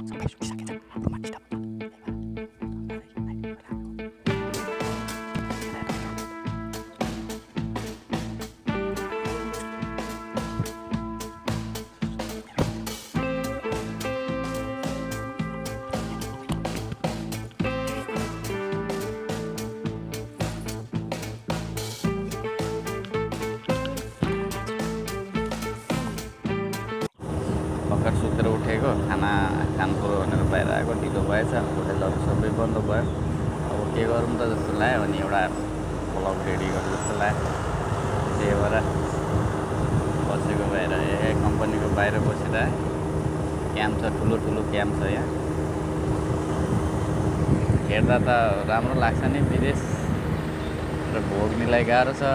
भर्खर सुतेर उठेको खाना खानुपर्यो भनेर बाहिर आएको ढिलो भएछ होटेलहरू सबै बन्द भयो अब के गरौँ त जस्तो लाग्यो अनि एउटा भ्लग रेडी गर्नु जस्तो लाग्यो त्यही भएर बसेको बाहिर कम्पनीको बाहिर बसेर क्याम्प छ ठुलो ठुलो क्याम्प छ यहाँ हेर्दा त राम्रो लाग्छ नि विदेश र भोग्नेलाई गाह्रो छ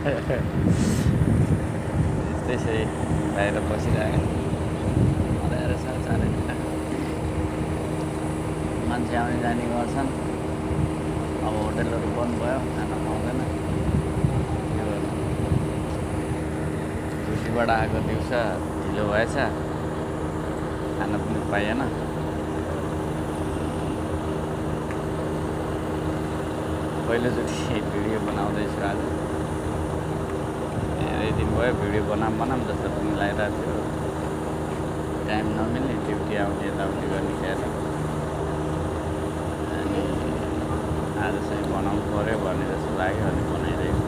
त्यस्तै बाहिर बसिरहेको मान्छे आउने जाने गर्छन् अब होटेलहरू बन्द भयो खाना पाउँदैन के गर्नु ड्युटीबाट आएको दिउँसो ढिलो भएछ खाना पनि पाइएन पहिलोचोटि भिडियो बनाउँदैछु आज धेरै दिन भयो भिडियो बनाऊँ जस्तो पनि लागिरहेको थियो टाइम नमिल्ने ड्युटी आउने यताउति गर्ने क्या अनि आज चाहिँ बनाउनु पऱ्यो भन्ने जस्तो लाग्यो अनि बनाइरहेको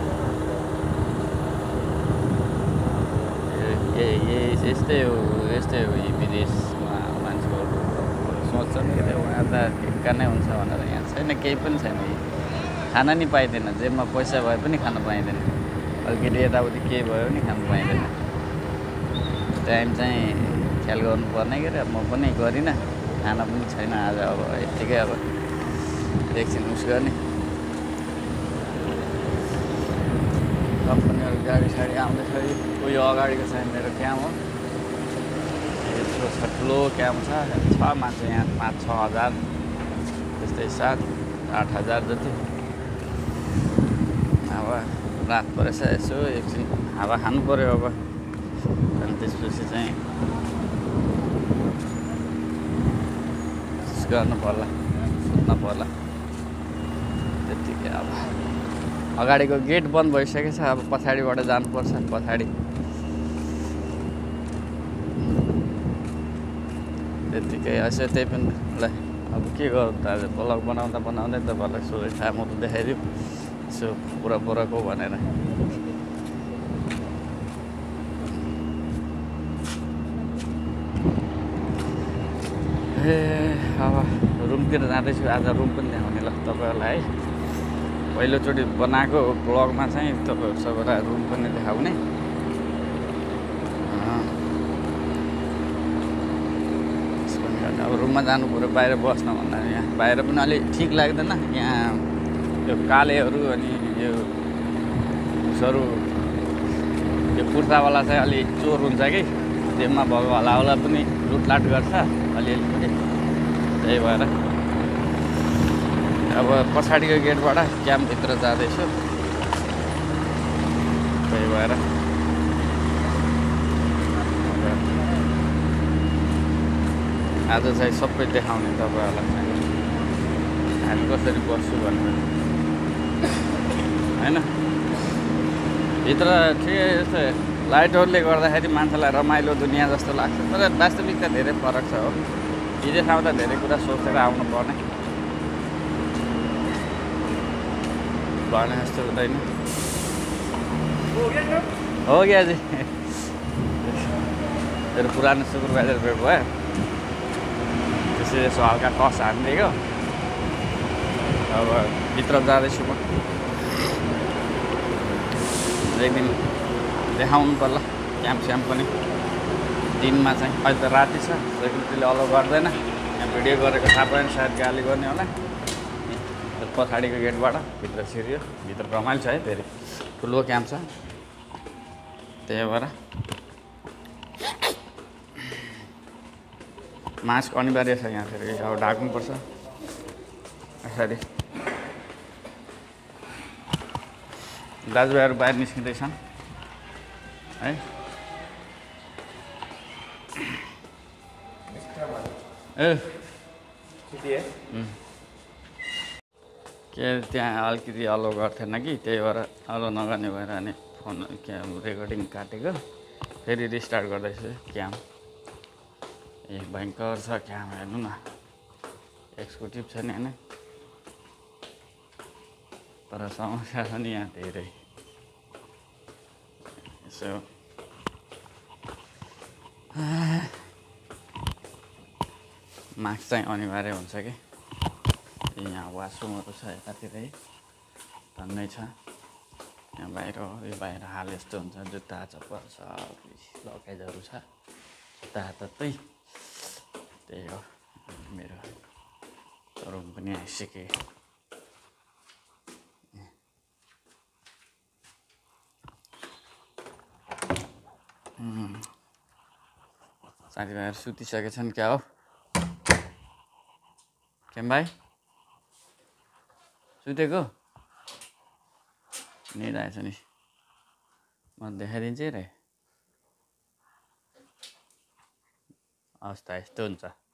यस्तै हो यी विदेशमा मान्छेहरू सोच्छन् कि उहाँ त ढिक्का नै हुन्छ भनेर यहाँ छैन केही पनि छैन खाना नि पाइँदैन जेबमा पैसा भए पनि खान पाइँदैन अलिकति यताउति केही भयो भने खानु पाइँदैन टाइम चाहिँ ख्याल गर्नुपर्ने के म पनि गरिनँ खाना पनि छैन आज अब यत्तिकै अब एकछिन उस गर्ने कम्पनीहरू गाडी साडी आउँदैछ उयो अगाडिको चाहिँ मेरो क्याम्प हो यत्रो छ ठुलो क्याम्प छ मान्छे यहाँ 5-6 हजार त्यस्तै 7-8 हजार जति अब रात परेछ यसो एकछिन हावा खानु पऱ्यो अब अनि त्यसपछि चाहिँ गर्नु पर्ला सुत्न पर्ला त्यत्तिकै अब अगाडिको गेट बन्द भइसकेको छ अब पछाडिबाट जानुपर्छ पछाडि त्यत्तिकै यसो त्यही पनि ल अब के गरौँ त आज ब्लग बनाउँदा तपाईँहरूलाई सोधे थाहा म त देखाइदिउँ यसो पुराको भनेर अब रुमतिर जाँदैछु आज रुम पनि देखाउने ल तपाईँहरूलाई है पहिलोचोटि बनाएको ब्लगमा चाहिँ तपाईँहरू सबैलाई रुम पनि देखाउने अब रुममा जानु पऱ्यो बाहिर बस्न भन्दा यहाँ बाहिर पनि अलिक ठिक लाग्दैन यहाँ यो कालेहरू अनि यो उसहरू यो कुर्तावाला चाहिँ अलि चोर हुन्छ कि जेबमा भएको हलावाला पनि लुटलाट गर्छ अलिअलि पनि त्यही भएर अब पछाडिको गेटबाट क्याम्पभित्र जाँदैछु त्यही भएर आज चाहिँ सबै देखाउने तपाईँहरूलाई हामी कसरी बस्छु भनेर होइन भित्र ठिकै यस्तो लाइटहरूले गर्दाखेरि मान्छेलाई रमाइलो दुनियाँ जस्तो लाग्छ तर वास्तविकता धेरै फरक छ हो विदेश आउँदा धेरै कुरा सोचेर आउनु पर्ने भने जस्तो हुँदैन हो क्या जी मेरो पुरानो सुपरभाइजर भेट भयो त्यसरी यसो हल्का कस हानिदिएको अब भित्र जाँदैछु म एक दिन देखाउनु पर्ला क्याम्प स्याम्प पनि दिनमा चाहिँ अहिले त राति छ सेक्युरिटीले अलाउ गर्दैन यहाँ भिडियो गरेको थाहा पाएन सायद गाली गर्ने होला पछाडिको गेटबाट भित्र छिर्यो भित्र रमाइलो छ है धेरै ठुलो क्याम्प छ त्यही भएर मास्क अनिवार्य छ यहाँ फेरि अब ढाक्नुपर्छ यसरी दाजुभाइहरू बाहिर निस्किँदैछन् है ए छुट्टिए के त्यहाँ अलिकति अलो गर्थेन कि त्यही भएर अलो नगर्ने भएर अनि फोन रेकर्डिङ काटेको फेरि रिस्टार्ट गर्दैछु क्याम ए भयङ्कर छ क्याम हेर्नु न एक्सक्युटिभ छ नि होइन तर समस्या छ नि यहाँ धेरै यसो मास्क चाहिँ अनिवार्य हुन्छ कि यहाँ वासरुमहरू छ यतातिरै धन्नै छ यहाँ बाहिर बाहिर हाल यस्तो हुन्छ जुत्ता चप्पल सब लगेजहरू छ ताततै त्यही हो मेरो रुम पनि आइसके साथीभाइहरू सुतिसकेछन् क्या हो केम भाइ सुतेको निद आएछ नि म देखाइदिन्छु है रे अवस्था यस्तो हुन्छ